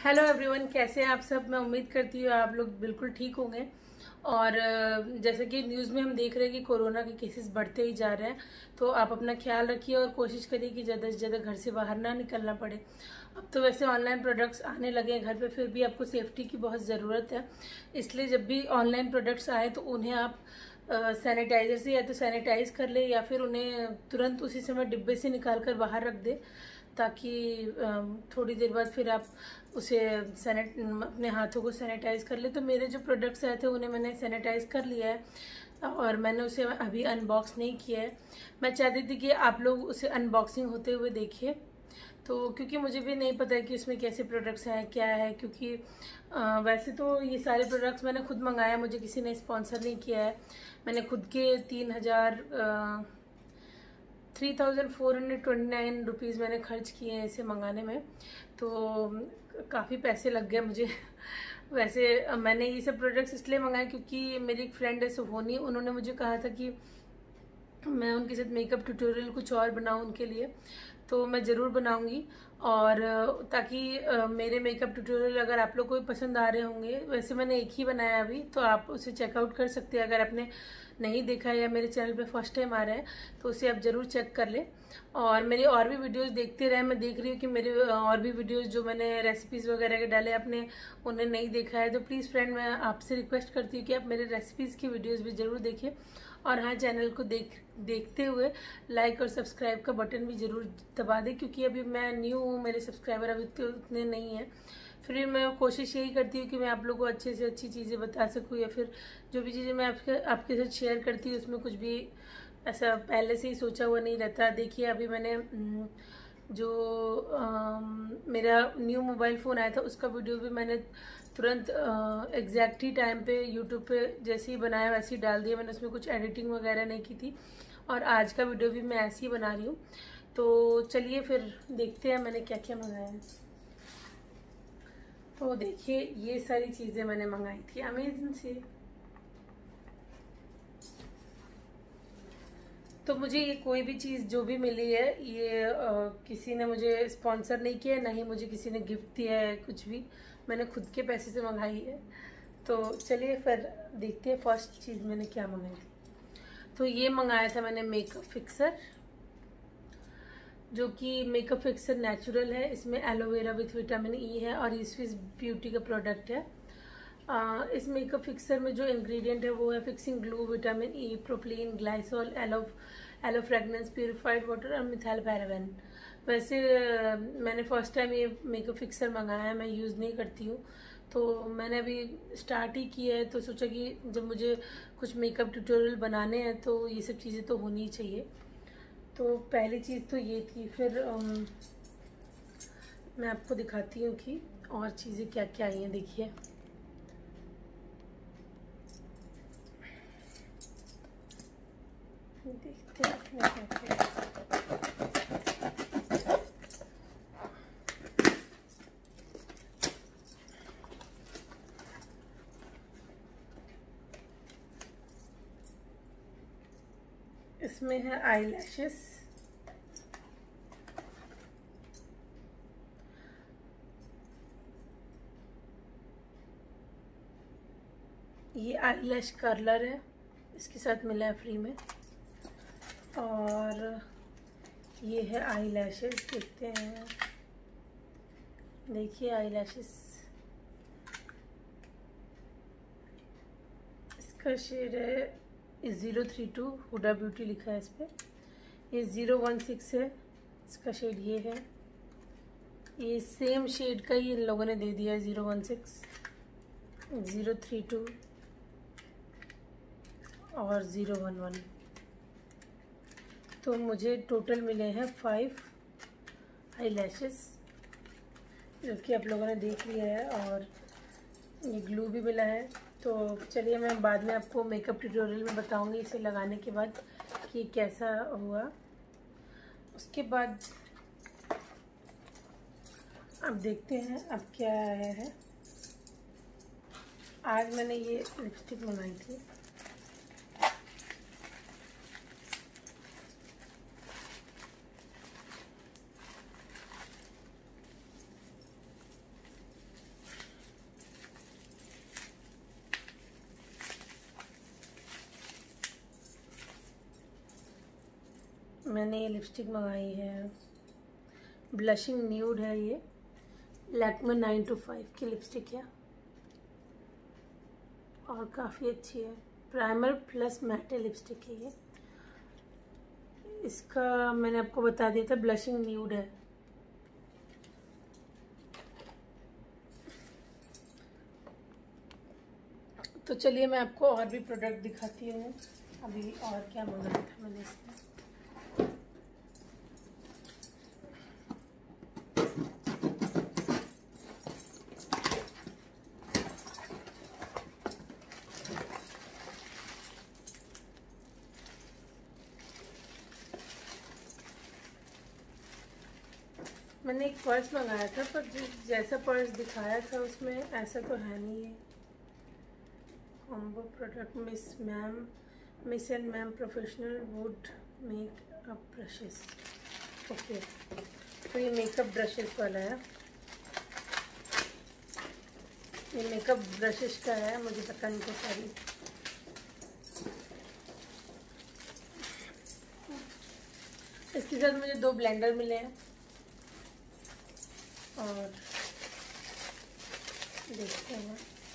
Hello everyone, कैसे हैं आप सब। मैं उम्मीद करती हूँ आप लोग बिल्कुल ठीक होंगे। और जैसे कि न्यूज़ में हम देख रहे हैं कि कोरोना के केसेस बढ़ते ही जा रहे हैं, तो आप अपना ख्याल रखिए और कोशिश करिए कि ज़्यादा से ज़्यादा घर से बाहर ना निकलना पड़े। अब तो वैसे ऑनलाइन प्रोडक्ट्स आने लगे हैं घर पे, फिर भी आपको सेफ्टी की बहुत ज़रूरत है। इसलिए जब भी ऑनलाइन प्रोडक्ट्स आए तो उन्हें आप सैनिटाइजर से या तो सैनिटाइज कर ले या फिर उन्हें तुरंत उसी समय डिब्बे से निकाल कर बाहर रख दे, ताकि थोड़ी देर बाद फिर आप उसे अपने हाथों को सैनिटाइज कर ले। तो मेरे जो प्रोडक्ट्स आए थे उन्हें मैंने सैनिटाइज कर लिया है और मैंने उसे अभी अनबॉक्स नहीं किया है। मैं चाहती थी कि आप लोग उसे अनबॉक्सिंग होते हुए देखिए, तो क्योंकि मुझे भी नहीं पता है कि उसमें कैसे प्रोडक्ट्स हैं क्या है। क्योंकि वैसे तो ये सारे प्रोडक्ट्स मैंने खुद मंगाया, मुझे किसी ने स्पॉन्सर नहीं किया है। मैंने खुद के 3,429 रुपीज़ मैंने खर्च किए हैं इसे मंगाने में, तो काफ़ी पैसे लग गए मुझे। वैसे मैंने ये सब प्रोडक्ट्स इसलिए मंगाए क्योंकि मेरी एक फ्रेंड है सुहोनी, उन्होंने मुझे कहा था कि मैं उनके साथ मेकअप ट्यूटोरियल कुछ और बनाऊं उनके लिए, तो मैं ज़रूर बनाऊंगी। और ताकि मेरे मेकअप ट्यूटोरियल अगर आप लोग को भी पसंद आ रहे होंगे, वैसे मैंने एक ही बनाया अभी, तो आप उसे चेकआउट कर सकते हैं। अगर आपने नहीं देखा है या मेरे चैनल पे फर्स्ट टाइम आ रहे हैं तो उसे आप ज़रूर चेक कर लें। और मेरी और भी वीडियोस देखते रहें। मैं देख रही हूँ कि मेरे और भी वीडियोस जो मैंने रेसिपीज़ वगैरह के डाले आपने उन्हें नहीं देखा है, तो प्लीज़ फ्रेंड मैं आपसे रिक्वेस्ट करती हूँ कि आप मेरे रेसिपीज़ की वीडियोज़ भी ज़रूर देखिए। और हाँ, चैनल को देखते हुए लाइक और सब्सक्राइब का बटन भी ज़रूर दबा दें, क्योंकि अभी मैं न्यू हूँ, मेरे सब्सक्राइबर अभी तो उतने नहीं हैं। फिर भी मैं कोशिश यही करती हूँ कि मैं आप लोगों को अच्छे से अच्छी चीज़ें बता सकूँ, या फिर जो भी चीज़ें मैं आपके साथ शेयर करती हूँ उसमें कुछ भी ऐसा पहले से ही सोचा हुआ नहीं रहता। देखिए अभी मैंने जो मेरा न्यू मोबाइल फ़ोन आया था उसका वीडियो भी मैंने तुरंत एग्जैक्ट ही टाइम पे यूट्यूब पे जैसे ही बनाया वैसे ही डाल दिया। मैंने उसमें कुछ एडिटिंग वगैरह नहीं की थी, और आज का वीडियो भी मैं ऐसे ही बना रही हूँ। तो चलिए फिर देखते हैं मैंने क्या क्या मंगाया है। तो देखिए ये सारी चीज़ें मैंने मंगाई थी अमेज़न से। तो मुझे ये कोई भी चीज़ जो भी मिली है ये किसी ने मुझे स्पॉन्सर नहीं किया है, ना ही मुझे किसी ने गिफ्ट दिया है, कुछ भी मैंने खुद के पैसे से मंगाई है। तो चलिए फिर देखते हैं फर्स्ट चीज़ मैंने क्या मंगाई थी। तो ये मंगाया था मैंने मेकअप फिक्सर, जो कि मेकअप फिक्सर नेचुरल है। इसमें एलोवेरा विथ विटामिन ई है और ये स्विस ब्यूटी का प्रोडक्ट है। इस मेकअप फिक्सर में जो इंग्रेडिएंट है वो है fixing glue, vitamin E, propylene, glycol, aloe fragrance, purified water और मिथाइल पैराबेन। वैसे मैंने फर्स्ट टाइम ये मेकअप फिक्सर मंगाया है, मैं यूज़ नहीं करती हूँ, तो मैंने अभी स्टार्ट ही किया है। तो सोचा कि जब मुझे कुछ मेकअप ट्यूटोरियल बनाने हैं तो ये सब चीज़ें तो होनी ही चाहिए। तो पहली चीज़ तो ये थी। फिर मैं आपको दिखाती हूँ कि और चीज़ें क्या क्या आई हैं। देखिए देखते हैं इसमें क्या क्या है। इसमें है आई लैशेस, ये आई लैश कर्लर है, इसके साथ मिला है फ्री में। और ये है आई लैशेस, देखते हैं। देखिए आई लैशेस, इसका शेड है 032, हुडा ब्यूटी लिखा है इस पर। ये 016 है, इसका शेड ये है। ये सेम शेड का ही इन लोगों ने दे दिया है, 016, 032 और 011। तो मुझे टोटल मिले हैं 5 आई लैशेस, जो कि आप लोगों ने देख लिया है। और ये ग्लू भी मिला है। तो चलिए मैं बाद में आपको मेकअप ट्यूटोरियल में बताऊंगी इसे लगाने के बाद कि कैसा हुआ। उसके बाद अब देखते हैं अब क्या आया है। आज मैंने ये लिपस्टिक मंगाई थी, मैंने ये लिपस्टिक मंगाई है, ब्लशिंग न्यूड है ये, लैक्मे 925 की लिपस्टिक है और काफ़ी अच्छी है। प्राइमर प्लस मैट लिपस्टिक है ये। इसका मैंने आपको बता दिया था, ब्लशिंग न्यूड है। तो चलिए मैं आपको और भी प्रोडक्ट दिखाती हूँ। अभी और क्या मंगाया था मैंने इसमें। मैंने एक पर्स मंगाया था, पर जैसा पर्स दिखाया था उसमें ऐसा तो है नहीं है। Combo product miss and ma'am professional wood makeup brushes. Okay, तो ये मेकअप ब्रशेस वाला है। ये मेकअप ब्रशेस का है, मुझे पता नहीं था सारी। इसके साथ मुझे 2 ब्लेंडर मिले हैं और देखते हैं।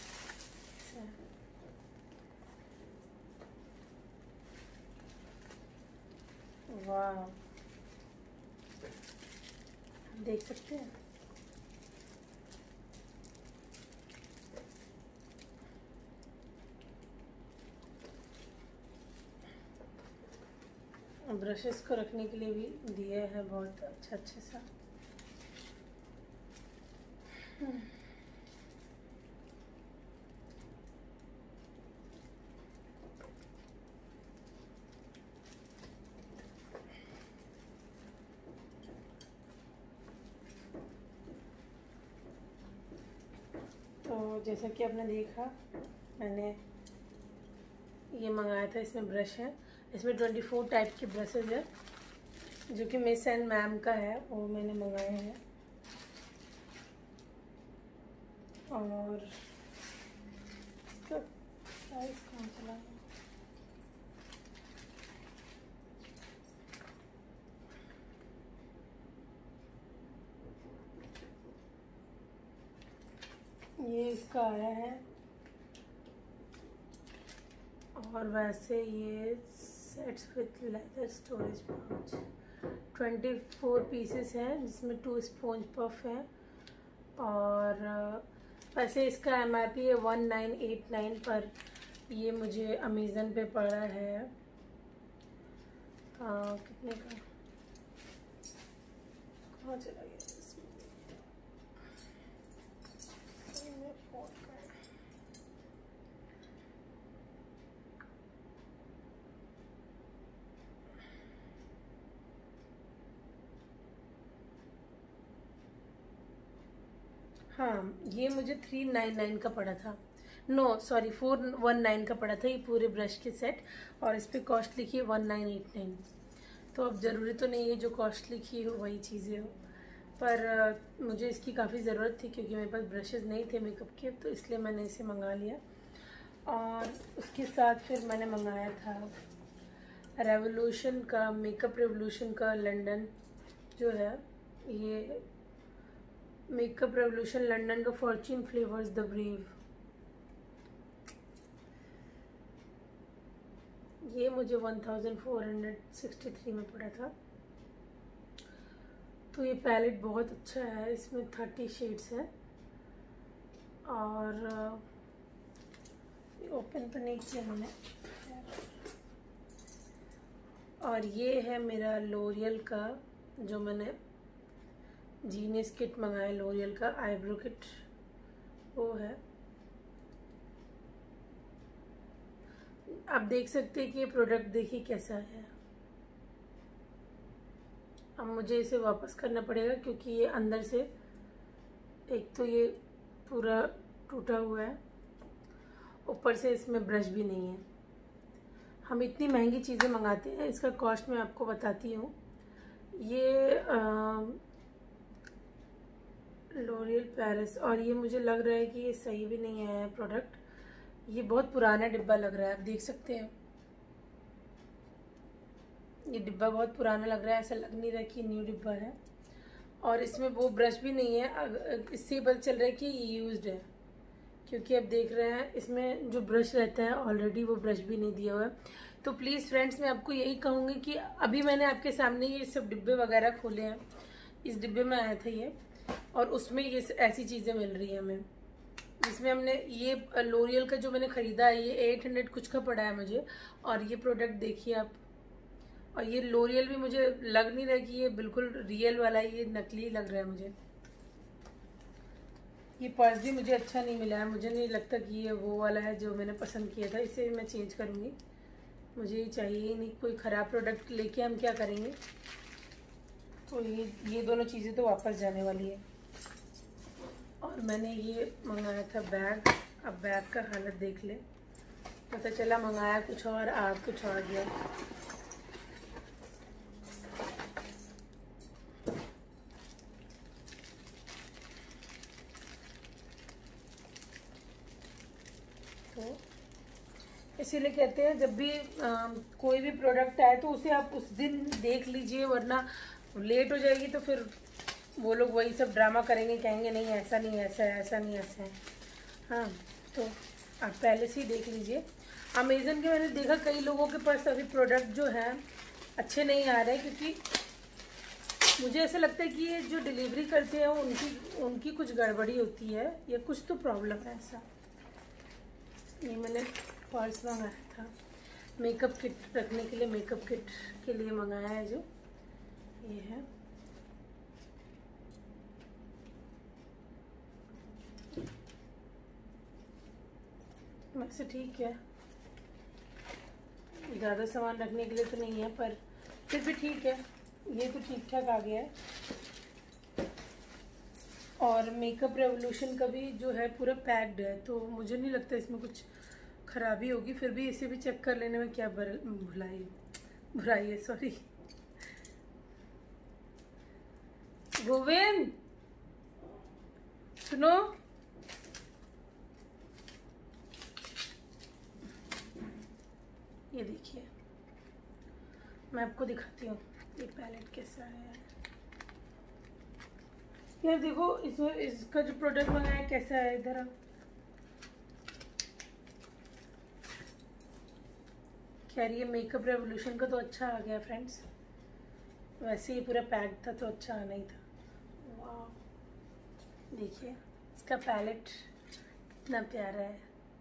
वाह, देख सकते हैं। ब्रशेस को रखने के लिए भी दिए हैं बहुत अच्छे सा। तो जैसा कि आपने देखा, मैंने ये मंगाया था। इसमें ब्रश है, इसमें 24 टाइप के ब्रशेज है, जो कि मिस एंड मैम का है, वो मैंने मंगाए हैं। और इसका प्राइस कहाँ चला है? ये इसका आया है। और वैसे ये sets with leather storage pouch, 24 pieces हैं, जिसमें 2 स्पॉन्ज पफ है। और वैसे इसका MRP है 1989, पर ये मुझे अमेज़न पे पड़ा है कितने का, कहाँ चला गया इसमें? हाँ, ये मुझे 399 का पड़ा था। नो सॉरी, 419 का पड़ा था ये पूरे ब्रश के सेट। और इस पर कॉस्ट लिखी है 1989। तो अब ज़रूरी तो नहीं है जो कॉस्ट लिखी हो वही चीज़ें हो, पर मुझे इसकी काफ़ी ज़रूरत थी क्योंकि मेरे पास ब्रशेज़ नहीं थे मेकअप के, तो इसलिए मैंने इसे मंगा लिया। और उसके साथ फिर मैंने मंगाया था रेवोल्यूशन का, मेकअप रेवोल्यूशन का लंदन जो है, ये मेकअप रेवोल्यूशन लंदन का फॉर्च्यून फ्लेवर्स द ब्रेव। ये मुझे 1463 में पड़ा था। तो ये पैलेट बहुत अच्छा है, इसमें 30 शेड्स हैं। और ओपन तो नहीं किया मैंने। और ये है मेरा लोरियल का, जो मैंने जीनियस किट मंगाया, लोरियल का आईब्रो किट, वो है। आप देख सकते हैं कि ये प्रोडक्ट देखिए कैसा है। अब मुझे इसे वापस करना पड़ेगा क्योंकि ये अंदर से, एक तो ये पूरा टूटा हुआ है, ऊपर से इसमें ब्रश भी नहीं है। हम इतनी महंगी चीज़ें मंगाते हैं, इसका कॉस्ट मैं आपको बताती हूँ। ये लोरियल पेरिस, और ये मुझे लग रहा है कि ये सही भी नहीं है प्रोडक्ट। ये बहुत पुराना डिब्बा लग रहा है, आप देख सकते हैं। ये डिब्बा बहुत पुराना लग रहा है, ऐसा लग नहीं रहा कि न्यू डिब्बा है। और इसमें वो ब्रश भी नहीं है, इससे पता चल रहा है कि ये यूज्ड है, क्योंकि अब देख रहे हैं इसमें जो ब्रश रहता है ऑलरेडी वो ब्रश भी नहीं दिया हुआ है। तो प्लीज़ फ्रेंड्स, मैं आपको यही कहूँगी कि अभी मैंने आपके सामने ये सब डिब्बे वगैरह खोले हैं। इस डिब्बे में आया था ये, और उसमें ये ऐसी चीज़ें मिल रही हैं हमें। जिसमें हमने ये लोरियल का जो मैंने ख़रीदा है, ये 800 कुछ का पड़ा है मुझे। और ये प्रोडक्ट देखिए आप, और ये लोरियल भी मुझे लग नहीं रहा कि ये बिल्कुल रियल वाला है, ये नकली लग रहा है मुझे। ये पर्स भी मुझे अच्छा नहीं मिला है, मुझे नहीं लगता कि ये वो वाला है जो मैंने पसंद किया था। इसे मैं चेंज करूँगी, मुझे ये चाहिए ही नहीं। कोई ख़राब प्रोडक्ट लेके हम क्या करेंगे। तो ये दोनों चीज़ें तो वापस जाने वाली है। और मैंने ये मंगाया था बैग। अब बैग का हालत देख ले, पता चला मंगाया कुछ और आ कुछ और गया। तो इसीलिए कहते हैं जब भी कोई भी प्रोडक्ट आए तो उसे आप उस दिन देख लीजिए, वरना लेट हो जाएगी तो फिर वो लोग वही सब ड्रामा करेंगे, कहेंगे नहीं ऐसा नहीं ऐसा है, ऐसा नहीं ऐसा है। हाँ, तो आप पहले से ही देख लीजिए। अमेज़न के मैंने देखा कई लोगों के पास अभी प्रोडक्ट जो है अच्छे नहीं आ रहे, क्योंकि मुझे ऐसा लगता है कि ये जो डिलीवरी करते हैं उनकी कुछ गड़बड़ी होती है या कुछ तो प्रॉब्लम है ऐसा। ये मैंने पर्स मंगाया था, मेकअप किट रखने के लिए, मेकअप किट के लिए मंगाया है जो ये है। वैसे ठीक है, ज़्यादा सामान रखने के लिए तो नहीं है, पर फिर भी ठीक है, ये तो ठीक ठाक आ गया है। और मेकअप रेवोल्यूशन का भी जो है पूरा पैक्ड है, तो मुझे नहीं लगता इसमें कुछ खराबी होगी। फिर भी इसे भी चेक कर लेने में क्या बुराई है। सॉरी गोविंद, सुनो, ये देखिए मैं आपको दिखाती हूँ ये पैलेट कैसा है। यार देखो इसका जो प्रोडक्ट मंगाया है कैसा है, इधर आप। खैर ये मेकअप रेवोल्यूशन का तो अच्छा आ गया फ्रेंड्स, वैसे ही पूरा पैक था तो अच्छा आना ही था। वाह, देखिए इसका पैलेट कितना प्यारा है,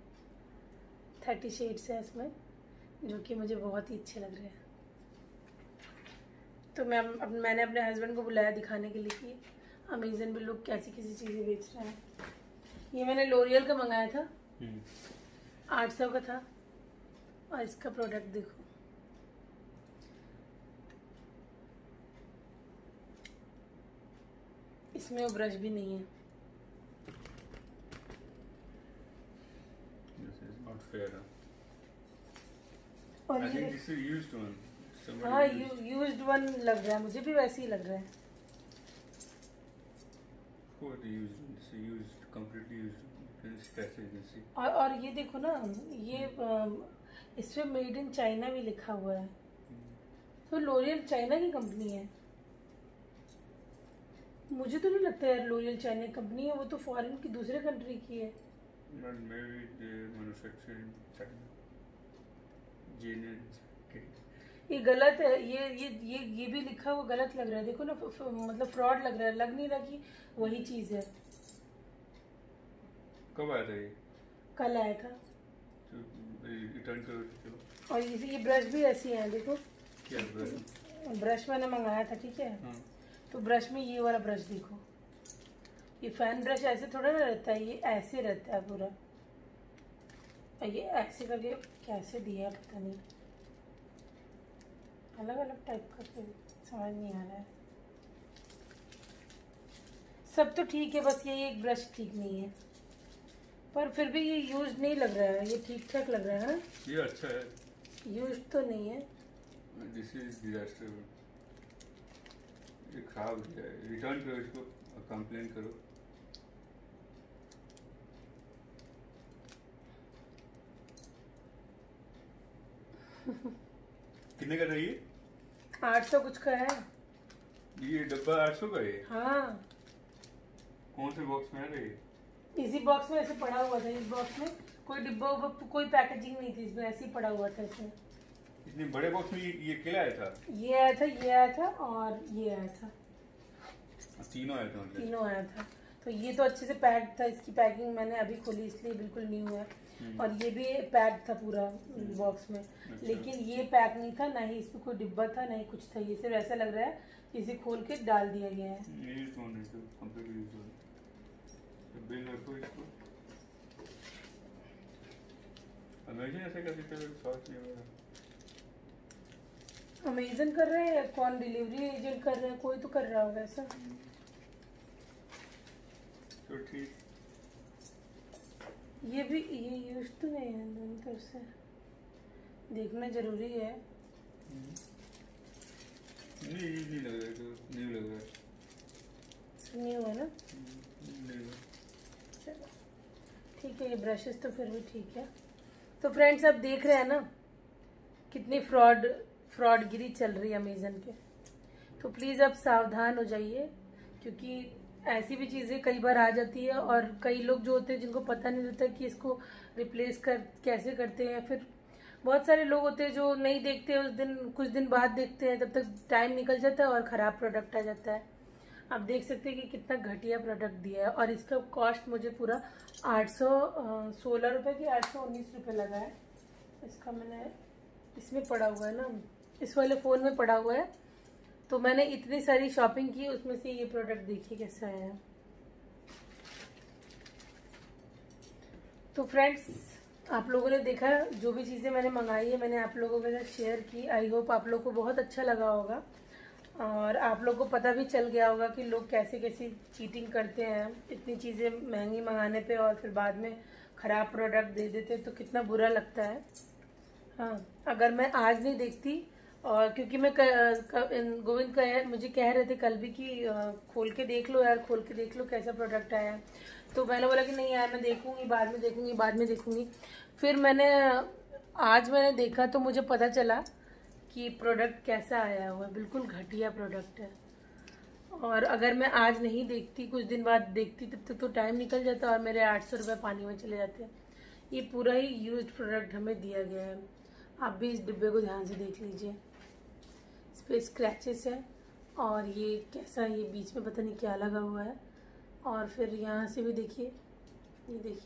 30 शेड्स है इसमें, जो कि मुझे बहुत ही अच्छे लग रहे हैं। तो मैंने अपने हस्बैंड को बुलाया दिखाने के लिए कि अमेज़न पे लोग कैसी कैसी चीज़ें बेच रहे हैं। ये मैंने लोरियल का मंगाया था, 800 का था। और इसका प्रोडक्ट देखो, इसमें वो ब्रश भी नहीं है। और I think this is used one. हाँ, यूज्ड वन लग रहा है, मुझे भी वैसे ही लग रहा है। और ये देखो ना, ये इस पे मेड इन चाइना भी लिखा हुआ है, तो लोरियल चाइना की कंपनी है। मुझे तो नहीं लगता यार लोरियल चाइना की कंपनी है, वो तो फॉरेन की दूसरे कंट्री की है। ये गलत है, ये भी लिखा हुआ गलत लग रहा है। देखो ना, मतलब फ्रॉड लग रहा है, लग नहीं रहा कि वही चीज है। कब आया था ये? कल आया था। रिटर्न करो। और ये ब्रश भी ऐसी है, देखो क्या ब्रश मैंने मंगाया था, ठीक है। तो ब्रश में ये वाला ब्रश देखो, ये फैन ब्रश ऐसे थोड़ा ना रहता है, ये ऐसे रहता है पूरा। और ये ऐसे करके कैसे दिया पता नहीं, अलग अलग टाइप का, तो समझ नहीं आ रहा है। सब तो ठीक है, बस ये एक ब्रश ठीक नहीं है, पर फिर भी ये यूज नहीं लग रहा है, ये ठीक ठाक लग रहा है। ये अच्छा है, यूज तो नहीं है। दिस इज डिजास्टर, ये खराब है, रिटर्न करो इसको, कंप्लेन करो। कितने का था ये? 800 कुछ का है। ये डब्बा 800 का है? हाँ। कौन से बॉक्स में है? इसी बॉक्स में ऐसे पड़ा हुआ था। इस बॉक्स में कोई डिब्बा कोई पैकेजिंग नहीं थी, इसमें ऐसे ही पड़ा हुआ था। इसमें इतने बड़े बॉक्स में ये क्या आया था? ये आया था, ये आया था और ये आया था। तीनों आया था? तीनों आया था। तो ये तो अच्छे से पैक था। इसकी पैकिंग मैंने अभी खोली इसलिए बिल्कुल न्यू है। और ये भी पैक था पूरा बॉक्स में। अच्छा। लेकिन ये पैक नहीं था, ना ही इसमें कोई डिब्बा था, ना ही कुछ था। ये सिर्फ ऐसा लग रहा है कि इसे खोल के डाल दिया गया है। बिल रखो इसको। अमेज़न ऐसे कर देते हैं, सॉस नहीं होगा। अमेज़न कर रहे हैं या कौन डिलीवरी एजेंट कर रहे हैं? कोई तो कर रहा होगा ऐसा। तो ठीक। ये भी ये यूज तो नहीं है, दोनों तरफ से देखना जरूरी है। नहीं लग रहा है, तो नहीं लग रहा है। न्यू है ना? नहीं। चलो ठीक है, ये ब्रशेस तो फिर भी ठीक है। तो फ्रेंड्स आप देख रहे हैं ना कितनी फ्रॉडगिरी चल रही है अमेज़न पे। तो प्लीज़ आप सावधान हो जाइए, क्योंकि ऐसी भी चीज़ें कई बार आ जाती है और कई लोग जो होते हैं जिनको पता नहीं रहता कि इसको रिप्लेस कैसे करते हैं। फिर बहुत सारे लोग होते हैं जो नहीं देखते, उस दिन कुछ दिन बाद देखते हैं, तब तक टाइम निकल जाता है और ख़राब प्रोडक्ट आ जाता है। आप देख सकते हैं कि कितना घटिया प्रोडक्ट दिया है। और इसका कॉस्ट मुझे पूरा 816 रुपये की 819 रुपये लगा है। इसका मैंने इसमें पड़ा हुआ है ना, इस वाले फ़ोन में पड़ा हुआ है। तो मैंने इतनी सारी शॉपिंग की, उसमें से ये प्रोडक्ट देखिए कैसा है। तो फ्रेंड्स आप लोगों ने देखा, जो भी चीज़ें मैंने मंगाई है मैंने आप लोगों के साथ शेयर की। आई होप आप लोगों को बहुत अच्छा लगा होगा और आप लोगों को पता भी चल गया होगा कि लोग कैसे कैसे चीटिंग करते हैं इतनी चीज़ें महंगी मंगाने पे और फिर बाद में ख़राब प्रोडक्ट दे देते हैं, तो कितना बुरा लगता है। हाँ, अगर मैं आज नहीं देखती, और क्योंकि मैं गोविंद मुझे कह रहे थे कल भी कि खोल के देख लो यार, खोल के देख लो कैसा प्रोडक्ट आया है। तो मैंने बोला कि नहीं यार मैं देखूंगी, बाद में देखूंगी। फिर आज मैंने देखा तो मुझे पता चला कि प्रोडक्ट कैसा आया हुआ है। बिल्कुल घटिया प्रोडक्ट है। और अगर मैं आज नहीं देखती, कुछ दिन बाद देखती, तब तक तो टाइम निकल जाता और मेरे 800 रुपये पानी में चले जाते। ये पूरा ही यूज्ड प्रोडक्ट हमें दिया गया है। आप भी इस डिब्बे को ध्यान से देख लीजिए। इस पर स्क्रैचेस है और ये कैसा, ये बीच में पता नहीं क्या लगा हुआ है। और फिर यहाँ से भी देखिए, ये देखिए।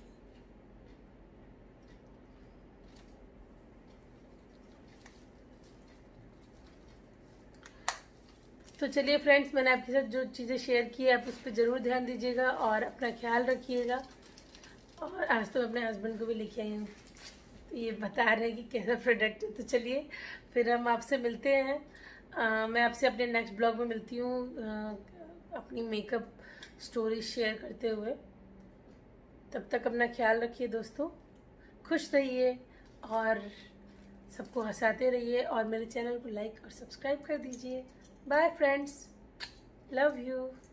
तो चलिए फ्रेंड्स, मैंने आपके साथ जो चीज़ें शेयर की है आप उस पर ज़रूर ध्यान दीजिएगा और अपना ख्याल रखिएगा। और आज तो मैं अपने हस्बैंड को भी लेके आई हूँ, तो ये बता रहे हैं कि कैसा प्रोडक्ट है। तो चलिए फिर हम आपसे मिलते हैं। मैं आपसे अपने नेक्स्ट ब्लॉग में मिलती हूँ अपनी मेकअप स्टोरी शेयर करते हुए। तब तक अपना ख्याल रखिए दोस्तों, खुश रहिए और सबको हंसाते रहिए और मेरे चैनल को लाइक और सब्सक्राइब कर दीजिए। Bye friends, love you.